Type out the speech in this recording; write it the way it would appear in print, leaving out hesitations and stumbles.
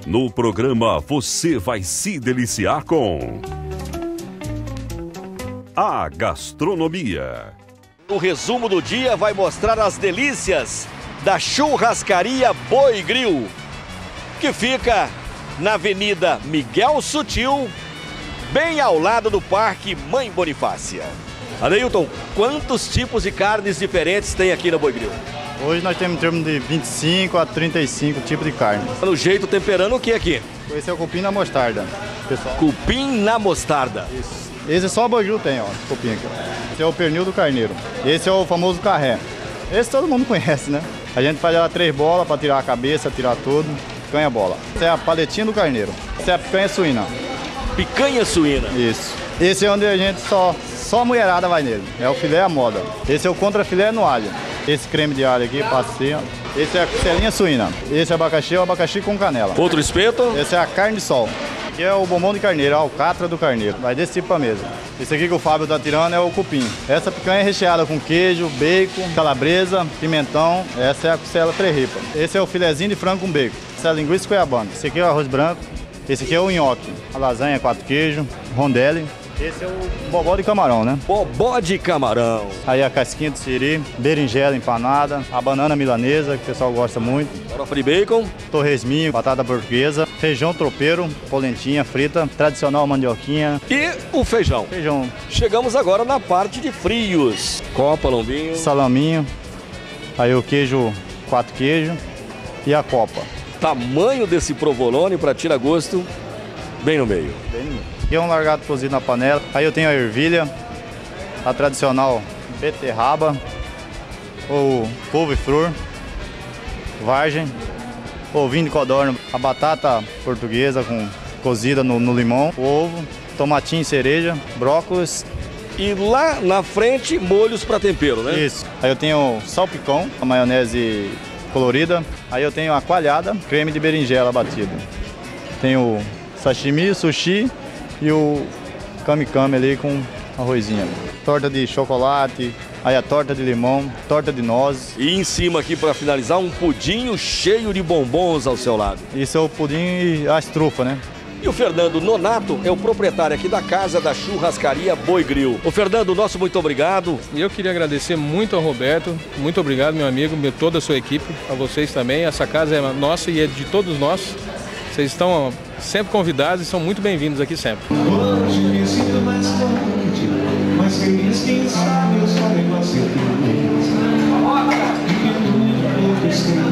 No programa você vai se deliciar com a gastronomia. O resumo do dia vai mostrar as delícias da churrascaria Boi Grill, que fica na Avenida Miguel Sutil, bem ao lado do Parque Mãe Bonifácia. Adeilton, quantos tipos de carnes diferentes tem aqui na Boi Grill? Hoje nós temos em torno de 25 a 35 tipos de carne. No jeito temperando o que aqui? Esse é o cupim na mostarda, pessoal. Cupim na mostarda. Isso. Esse só a Boi Grill tem, ó, esse cupim aqui. Esse é o pernil do carneiro. Esse é o famoso carré. Esse todo mundo conhece, né? A gente faz ela 3 bolas para tirar a cabeça, tirar tudo. Picanha bola. Essa é a paletinha do carneiro. Essa é a picanha suína. Picanha suína. Isso. Esse é onde a gente só a mulherada vai nele. É o filé à moda. Esse é o contrafilé no alho. Esse creme de alho aqui, passinho. Esse é a costelinha suína. Esse é o abacaxi com canela. Outro espeto. Esse é a carne de sol. Aqui é o bombom de carneiro, a alcatra do carneiro. Vai desse tipo pra mesa. Esse aqui que o Fábio tá tirando é o cupim. Essa picanha é recheada com queijo, bacon, calabresa, pimentão. Essa é a costela trerripa. Esse é o filezinho de frango com bacon. Essa é a linguiça goiabana. Esse aqui é o arroz branco. Esse aqui é o nhoque. A lasanha, 4 queijos, rondelli. Esse é o bobó de camarão, né? Bobó de camarão. Aí a casquinha de siri, berinjela empanada, a banana milanesa, que o pessoal gosta muito. Farofa de bacon. Torresminho, batata portuguesa, feijão tropeiro, polentinha frita, tradicional mandioquinha. E o feijão. Feijão. Chegamos agora na parte de frios. Copa, lombinho. Salaminho. Aí o queijo, 4 queijos e a copa. Tamanho desse provolone para tirar gosto, bem no meio. Bem no meio. Aqui é um largado cozido na panela. Aí eu tenho a ervilha, a tradicional beterraba, ou couve-flor, vargem, ovinho de codorna, a batata portuguesa cozida no limão, o ovo, tomatinho e cereja, brócolis. E lá na frente, molhos para tempero, né? Isso. Aí eu tenho salpicão, a maionese colorida. Aí eu tenho a coalhada, creme de berinjela batido. Tenho sashimi, sushi e o kami-kami ali com arrozinho. Torta de chocolate, aí a torta de limão, torta de nozes. E em cima aqui, para finalizar, um pudinho cheio de bombons ao seu lado. Isso é o pudim e a estrufa, né? E o Fernando Nonato é o proprietário aqui da casa da churrascaria Boi Grill. Ô Fernando, nosso muito obrigado. Eu queria agradecer muito ao Roberto, muito obrigado meu amigo, toda a sua equipe, a vocês também. Essa casa é nossa e é de todos nós. Vocês estão sempre convidados e são muito bem-vindos aqui sempre. Hoje me sinto mais forte, mais feliz, quem sabe eu só me consigo.